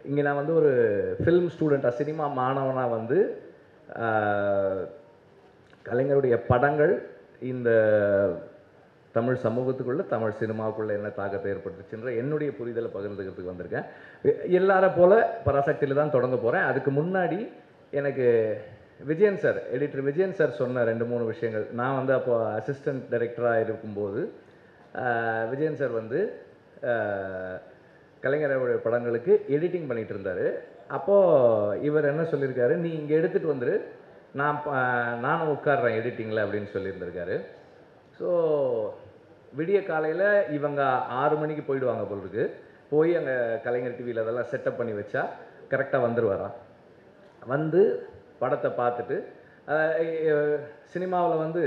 இங்கே நான் வந்து ஒரு ஃபிலிம் ஸ்டூடெண்ட்டாக சினிமா மாணவனாக வந்து கலைஞருடைய படங்கள் இந்த தமிழ் சமூகத்துக்குள்ளே தமிழ் சினிமாவுக்குள்ளே என்ன தாக்கத்தை ஏற்படுத்துச்சுன்ற என்னுடைய புரிதலை பகிர்ந்துக்கிறதுக்கு வந்திருக்கேன். எல்லாரை போல் பராசக்தியில் தான் தொடங்க போகிறேன். அதுக்கு முன்னாடி எனக்கு Vijayan sir, editor Vijayan sir சொன்ன 2-3 விஷயங்கள். நான் வந்து அப்போ அசிஸ்டன்ட் டைரக்டராக இருக்கும்போது விஜயன் சார் வந்து கலைஞருடைய படங்களுக்கு எடிட்டிங் பண்ணிகிட்டு இருந்தார். அப்போது இவர் என்ன சொல்லியிருக்காரு, நீ இங்கே எடுத்துகிட்டு வந்துரு, நானும் உட்காடுறேன் எடிட்டிங்கில் அப்படின்னு சொல்லியிருந்திருக்காரு. ஸோ விடிய காலையில் இவங்க 6 மணிக்கு போயிடுவாங்க போலுருக்கு. போய் அங்கே கலைஞர் டிவியில் அதெல்லாம் செட்டப் பண்ணி வச்சா கரெக்டாக வந்துடுவாராம். வந்து படத்தை பார்த்துட்டு சினிமாவில் வந்து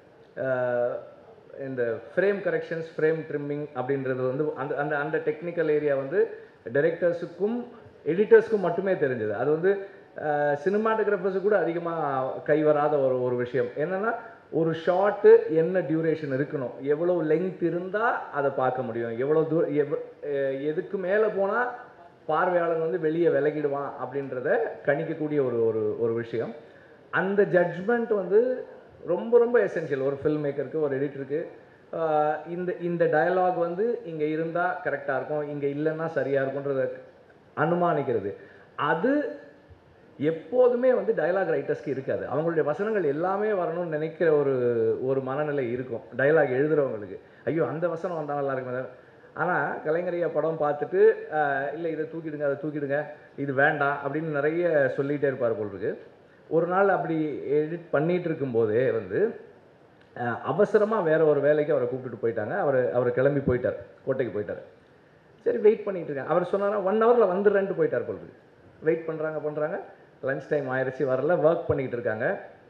இந்த ஃப்ரேம் கரெக்ஷன்ஸ், ஃப்ரேம் ட்ரிம்மிங் அப்படின்றது வந்து அந்த அந்த அந்த டெக்னிக்கல் ஏரியா வந்து டைரக்டர்ஸுக்கும் எடிட்டர்ஸ்க்கும் மட்டுமே தெரிஞ்சது. அது வந்து சினிமாட்டோகிராஃபர்ஸு கூட அதிகமாக கை வராத ஒரு விஷயம். என்னென்னா, ஒரு ஷார்ட்டு என்ன டியூரேஷன் இருக்கணும், எவ்வளோ லெங்க் இருந்தால் அதை பார்க்க முடியும், எவ்வளோ எதுக்கு மேலே போனால் பார்வையாளன் வந்து வெளியே விலகிடுவான் அப்படின்றத கணிக்கக்கூடிய ஒரு விஷயம். அந்த ஜட்ஜ்மெண்ட் வந்து ரொம்ப ரொம்ப எசென்ஷியல் ஒரு ஃபில்ம் மேக்கருக்கு, ஒரு எடிட்டருக்கு. இந்த டயலாக் வந்து இங்கே இருந்தால் கரெக்டாக இருக்கும், இங்கே இல்லைன்னா சரியாக இருக்குன்றத அனுமானிக்கிறது. அது எப்போதுமே வந்து டயலாக் ரைட்டர்ஸ்க்கு இருக்காது. அவங்களுடைய வசனங்கள் எல்லாமே வரணும்னு நினைக்கிற ஒரு மனநிலை இருக்கும் டயலாக் எழுதுகிறவங்களுக்கு. ஐயோ அந்த வசனம் வந்தால் நல்லா இருக்கும். ஆனால் கலைஞரையா படம் பார்த்துட்டு இல்லை இதை தூக்கிடுங்க, அதை தூக்கிடுங்க, இது வேண்டாம் அப்படின்னு நிறைய சொல்லிகிட்டே இருப்பார் போல் இருக்கு. ஒரு நாள் அப்படி எடிட் பண்ணிகிட்டு இருக்கும்போதே வந்து அவசரமாக வேறு ஒரு வேலைக்கு அவரை கூப்பிட்டுட்டு போயிட்டாங்க. அவர் கிளம்பி போயிட்டார், கோட்டைக்கு போயிட்டார். சரி வெயிட் பண்ணிகிட்டு இருக்கேன். அவர் சொன்னாரா 1 ஹவரில் வந்துடுறேன்ட்டு போயிட்டார் போல் இருக்கு. வெயிட் பண்ணுறாங்க, லன்ச் டைம் ஆயிடுச்சு, வரல, ஒர்க் பண்ணிக்கிட்டு இருக்காங்க.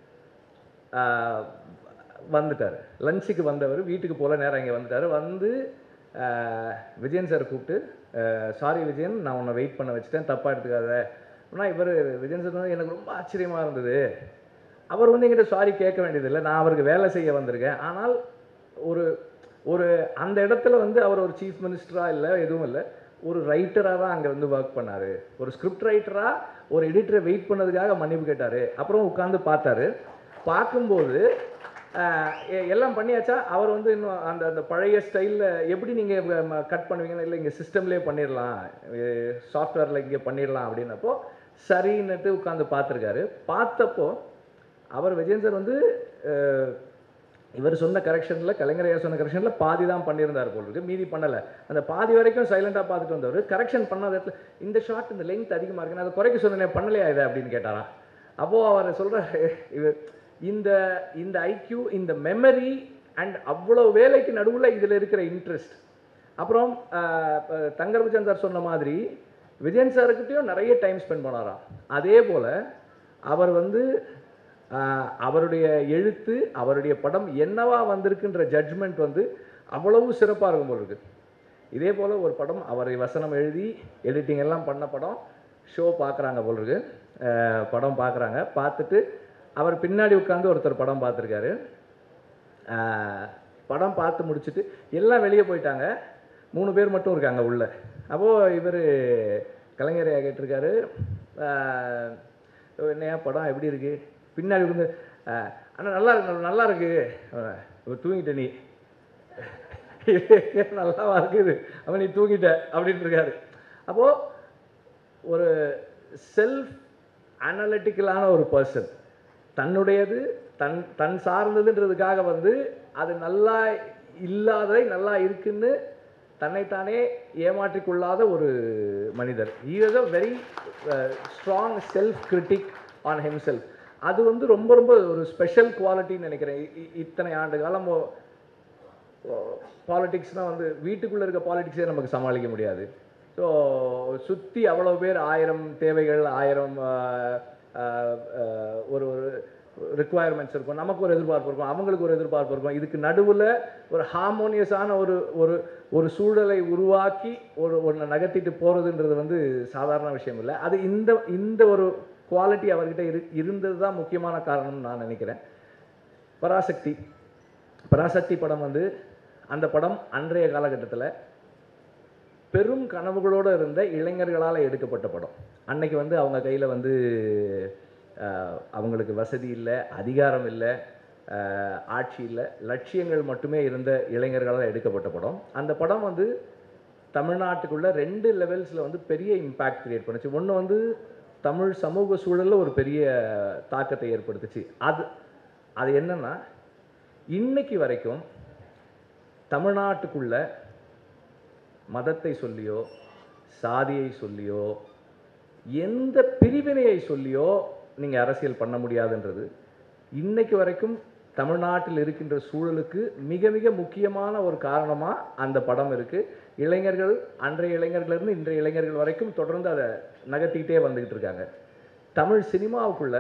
வந்துட்டார். லஞ்சுக்கு வந்தவர் வீட்டுக்கு போல நேரம் இங்கே வந்துட்டார். வந்து விஜயன் சார் கூப்பிட்டு, சாரி விஜயன், நான் உன்னை வெயிட் பண்ண வச்சுட்டேன், தப்பாக எடுத்துக்காத. ஆனால் இவர் விஜயன் சார் வந்து எனக்கு ரொம்ப ஆச்சரியமாக இருந்தது. அவர் வந்து என்கிட்ட சாரி கேட்க வேண்டியதில்லை, நான் அவருக்கு வேலை செய்ய வந்திருக்கேன். ஆனால் ஒரு அந்த இடத்துல வந்து அவர் ஒரு சீஃப் மினிஸ்டராக இல்லை, எதுவும் இல்லை, ஒரு ரைட்டராக தான் அங்கே வந்து ஒர்க் பண்ணார். ஒரு ஸ்கிரிப்ட் ரைட்டராக ஒரு எடிட்டரை வெயிட் பண்ணதுக்காக மன்னிப்பு கேட்டார். அப்புறம் உட்காந்து பார்த்தாரு. பார்க்கும்போது எல்லாம் பண்ணியாச்சா, அவர் வந்து இன்னும் அந்த பழைய ஸ்டைலில் எப்படி நீங்கள் கட் பண்ணுவீங்கன்னா, இல்லை இங்கே சிஸ்டம்லேயே பண்ணிடலாம், சாஃப்ட்வேரில் இங்கே பண்ணிடலாம் அப்படின்னப்போ சரின்னுட்டு உட்காந்து பார்த்துருக்காரு. பார்த்தப்போ அவர் விஜயன் சார் வந்து இவர் சொன்ன கரெக்ஷனில், கலைஞரையா சொன்ன கரெக்ஷனில் பாதி தான் பண்ணியிருந்தார் போல் இருக்கு, மீதி பண்ணலை. அந்த பாதி வரைக்கும் சைலண்டாக பார்த்துட்டு வந்தவர் கரெக்ஷன் பண்ணாத இடத்துல இந்த ஷார்ட் இந்த லெங்க் அதிகமாக இருக்குன்னு அதை குறைக்க சொன்னேன், பண்ணலையா இதை அப்படின்னு கேட்டாராம். அப்போது அவர் சொல்கிற இந்த ஐக்யூ, இந்த மெமரி அண்ட் அவ்வளோ வேலைக்கு நடுவில் இதில் இருக்கிற இன்ட்ரெஸ்ட். அப்புறம் தங்கர்பச்சன் சார் சொன்ன மாதிரி விஜயன் சாருக்கிட்டையும் நிறைய டைம் ஸ்பெண்ட் பண்ணாராம். அதே போல் அவர் வந்து அவருடைய எழுத்து, அவருடைய படம் என்னவா வந்திருக்குன்ற ஜட்ஜ்மெண்ட் வந்து அவ்வளவு சிறப்பாக இருக்கும் போல் இருக்குது. இதே போல் ஒரு படம் அவரை வசனம் எழுதி எடிட்டிங் எல்லாம் பண்ண படம் ஷோ பார்க்குறாங்க போல் இருக்கு. படம் பார்க்குறாங்க, பார்த்துட்டு அவர் பின்னாடி உட்காந்து ஒருத்தர் படம் பார்த்துருக்காரு. படம் பார்த்து முடிச்சுட்டு எல்லாம் வெளியே போயிட்டாங்க, 3 பேர் மட்டும் இருக்காங்க உள்ள. அப்போது இவர் கலைஞரையா கேட்டிருக்காரு, என்னையா படம் எப்படி இருக்குது? பின்னாடி வந்து ஆனால் நல்லா இருக்கு, தூங்கிட்ட நீ, நல்லாவா இருக்குது, அவன் நீ தூங்கிட்ட அப்படின்ட்டு இருக்காரு. அப்போது ஒரு செல்ஃப் அனலிட்டிக்கலான ஒரு பர்சன், தன்னுடையது தன் சார்ந்ததுன்றதுக்காக வந்து அது நல்லா இல்லாததை நல்லா இருக்குன்னு தன்னைத்தானே ஏமாற்றிக்கொள்ளாத ஒரு மனிதர். He was a very strong self critic on himself. அது வந்து ரொம்ப ரொம்ப ஒரு ஸ்பெஷல் குவாலிட்டின்னு நினைக்கிறேன். இத்தனை ஆண்டு காலம் பாலிட்டிக்ஸ்னால் வந்து வீட்டுக்குள்ளே இருக்க பாலிட்டிக்ஸே நமக்கு சமாளிக்க முடியாது. ஸோ சுற்றி அவ்வளோ பேர், 1000 தேவைகள், 1000 ஒரு ரிக்குவயர்மெண்ட்ஸ் இருக்கும், நமக்கு ஒரு எதிர்பார்ப்பு இருக்கும், அவங்களுக்கு ஒரு எதிர்பார்ப்பு இருக்கும். இதுக்கு நடுவில் ஒரு ஹார்மோனியஸான ஒரு சூழலை உருவாக்கி ஒன்று நகர்த்திட்டு போகிறதுன்றது வந்து சாதாரண விஷயம் இல்லை. அது இந்த ஒரு குவாலிட்டி அவர்கிட்ட இருந்தது தான் முக்கியமான காரணம்னு நான் நினைக்கிறேன். பராசக்தி படம் வந்து அந்த படம் அன்றைய காலகட்டத்தில் பெரும் கனவுகளோடு இருந்த இளைஞர்களால் எடுக்கப்பட்ட படம். அன்னைக்கு வந்து அவங்க கையில் வந்து அவங்களுக்கு வசதி இல்லை, அதிகாரம் இல்லை, ஆட்சி இல்லை, லட்சியங்கள் மட்டுமே இருந்த இளைஞர்களால் எடுக்கப்பட்ட படம். அந்த படம் வந்து தமிழ்நாட்டுக்குள்ளே 2 லெவல்ஸில் வந்து பெரிய இம்பேக்ட் கிரியேட் பண்ணுச்சு. ஒன்று வந்து தமிழ் சமூக சூழலில் ஒரு பெரிய தாக்கத்தை ஏற்படுத்துச்சு. அது என்னென்னா, இன்னைக்கு வரைக்கும் தமிழ்நாட்டுக்குள்ள மதத்தை சொல்லியோ, சாதியை சொல்லியோ, எந்த பிரிவினையை சொல்லியோ நீங்கள் அரசியல் பண்ண முடியாதுன்றது இன்னைக்கு வரைக்கும் தமிழ்நாட்டில் இருக்கின்ற சூழலுக்கு மிக மிக முக்கியமான ஒரு காரணமாக அந்த படம் இருக்குது. இளைஞர்கள், அன்றைய இளைஞர்களிருந்து இன்றைய இளைஞர்கள் வரைக்கும் தொடர்ந்து அதை நகர்த்திக்கிட்டே வந்துக்கிட்டு இருக்காங்க. தமிழ் சினிமாவுக்குள்ள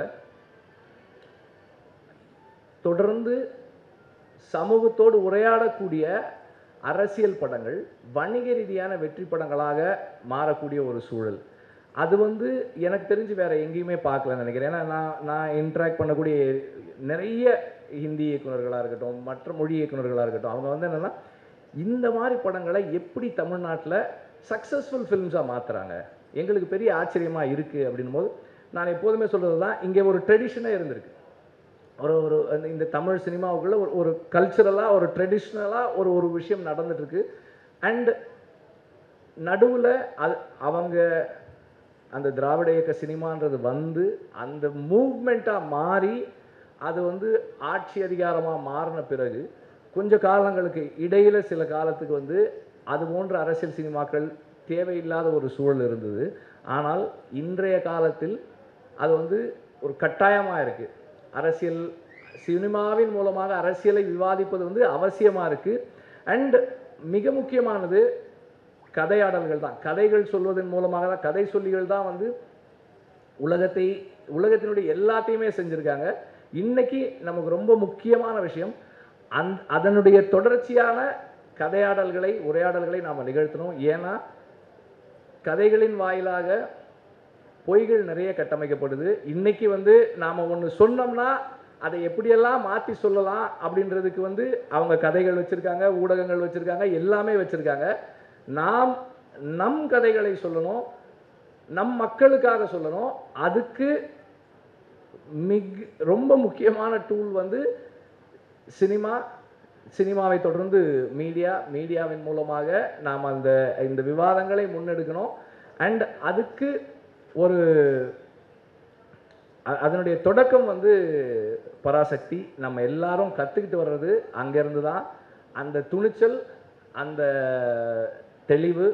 தொடர்ந்து சமூகத்தோடு உரையாடக்கூடிய அரசியல் படங்கள் வணிக ரீதியான வெற்றி படங்களாக மாறக்கூடிய ஒரு சூழல். அது வந்து எனக்கு தெரிஞ்சு வேறு எங்கேயுமே பார்க்கலன்னு நினைக்கிறேன். ஏன்னா நான் இன்ட்ராக்ட் பண்ணக்கூடிய நிறைய ஹிந்தி இயக்குநர்களாக இருக்கட்டும், மற்ற மொழி இயக்குநர்களாக இருக்கட்டும், அவங்க வந்து என்னென்னா, இந்த மாதிரி படங்களை எப்படி தமிழ்நாட்டில் சக்ஸஸ்ஃபுல் ஃபிலிம்ஸாக மாற்றுறாங்க, எங்களுக்கு பெரிய ஆச்சரியமாக இருக்குது அப்படின்னும் போது, நான் எப்போதுமே சொல்கிறது தான், இங்கே ஒரு ட்ரெடிஷனே இருந்திருக்கு. ஒரு இந்த தமிழ் சினிமாவுக்குள்ளே ஒரு கல்ச்சுரலாக, ஒரு ட்ரெடிஷ்னலாக ஒரு விஷயம் நடந்துகிட்ருக்கு. அண்ட் நடுவில் அவங்க அந்த திராவிட இயக்க சினிமான்றது வந்து அந்த மூவ்மெண்ட்டாக மாறி அது வந்து ஆட்சி அதிகாரமாக மாறின பிறகு கொஞ்ச காலங்களுக்கு இடையில் சில காலத்துக்கு வந்து அது போன்ற அரசியல் சினிமாக்கள் தேவையில்லாத ஒரு சூழல் இருந்தது. ஆனால் இன்றைய காலத்தில் அது வந்து ஒரு கட்டாயமாக இருக்குது. அரசியல் சினிமாவின் மூலமாக அரசியலை விவாதிப்பது வந்து அவசியமாக இருக்குது. அண்ட் மிக முக்கியமானது கதையாடல்கள் தான். கதைகள் சொல்வதன் மூலமாக தான், கதை சொல்லிகள் தான் வந்து உலகத்தினுடைய எல்லாத்தையுமே செஞ்சுருக்காங்க. இன்னைக்கு நமக்கு ரொம்ப முக்கியமான விஷயம் அதனுடைய தொடர்ச்சியான கதையாடல்களை, உரையாடல்களை நாம் நிகழ்த்தணும். ஏன்னா கதைகளின் வாயிலாக பொய்கள் நிறைய கட்டமைக்கப்படுது. இன்னைக்கு வந்து நாம் ஒன்று சொன்னோம்னா அதை எப்படியெல்லாம் மாற்றி சொல்லலாம் அப்படின்றதுக்கு வந்து அவங்க கதைகள் வச்சுருக்காங்க, ஊடகங்கள் வச்சுருக்காங்க, எல்லாமே வச்சுருக்காங்க. நாம் நம் கதைகளை சொல்லணும், நம் மக்களுக்காக சொல்லணும். அதுக்கு ரொம்ப முக்கியமான டூல் வந்து சினிமாவை தொடர்ந்து மீடியாவின் மூலமாக நாம் இந்த விவாதங்களை முன்னெடுக்கணும். அண்ட் அதுக்கு அதனுடைய தொடக்கம் வந்து பராசக்தி. நம்ம எல்லாரும் கற்றுக்கிட்டு வர்றது அங்கேருந்து தான். அந்த துணிச்சல், அந்த தெளிவு,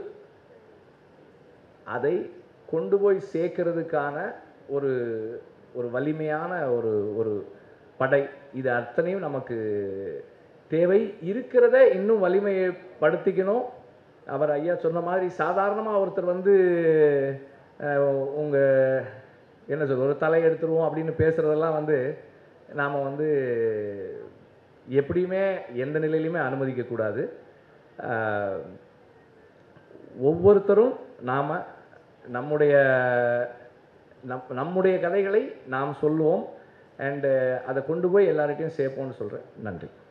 அதை கொண்டு போய் சேர்க்கறதுக்கான ஒரு வலிமையான ஒரு படை, இது அத்தனையும் நமக்கு தேவை. இருக்கிறத இன்னும் வலிமைப்படுத்திக்கணும். அவர் ஐயா சொன்ன மாதிரி சாதாரணமாக ஒருத்தர் வந்து என்ன சொல்ற ஒரு தலை எடுத்துருவோம் அப்படின்னு பேசுகிறதெல்லாம் வந்து நாம் வந்து எப்படியுமே எந்த நிலையிலுமே அனுமதிக்கக்கூடாது. ஒவ்வொருத்தரும் நாம் நம்முடைய கதைகளை நாம் சொல்லுவோம். அண்டு அதை கொண்டு போய் எல்லார்கிட்டையும் சேர்ப்போம்னு சொல்கிறேன். நன்றி.